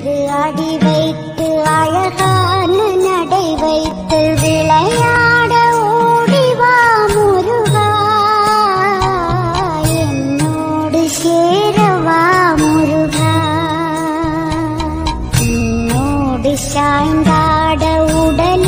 வைத்து அடி வைத்து அழகான நடை வைத்து விளையாட ஓடிவா முருகா, என்னோடு சேரவா முருகா, என்னோடு சாய்ந்தாட உடல்